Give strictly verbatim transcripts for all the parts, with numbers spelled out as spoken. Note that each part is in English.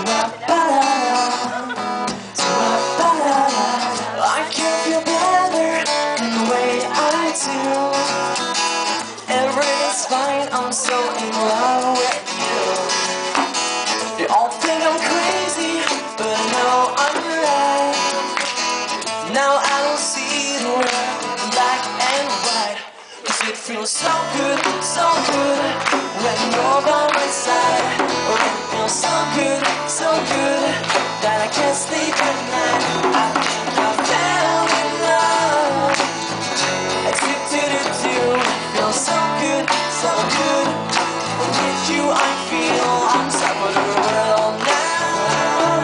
I can feel better in the way I do. Everything's fine, I'm so in love with you. You all think I'm crazy, but I know I'm right. Now I don't see the world in black and white. Cause it feels so good, so good when you're by my side. Oh, it feels so good, so good that I can't sleep at night. I think I fell in love. I do do do do. It feels so good, so good. With you I feel on top of the world now.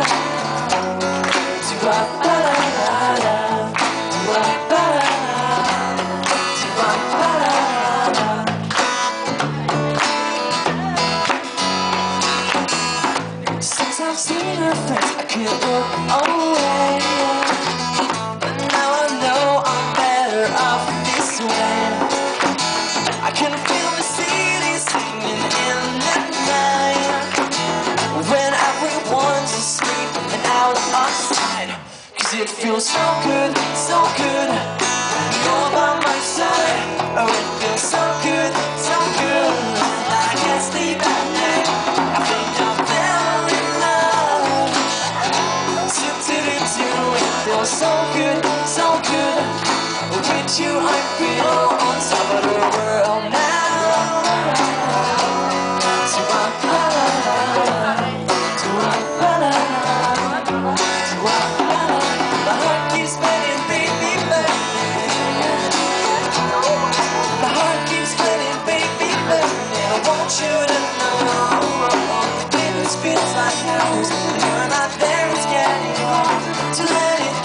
Do-ba-ba-da-da-da. Since I've seen her face, I can't look away. But now I know I'm better off this way. I can feel the city singing in the night when everyone's asleep and out of sight. Cause it feels so good, so good when you're by my side. Oh, it feels so good, so good that I can't sleep at night. I think I fell in love. Do do do do. It feels so good, so good. With you I feel on top of the world now. Do-ba-ba-da-da. Do-ba-ba-da-da. Do-ba-ba-da-da. My heart keeps beating, baby, beating. My heart keeps beating, baby, beating. I want you to know, when this feels like yours, and you're not there, it's getting hard to let it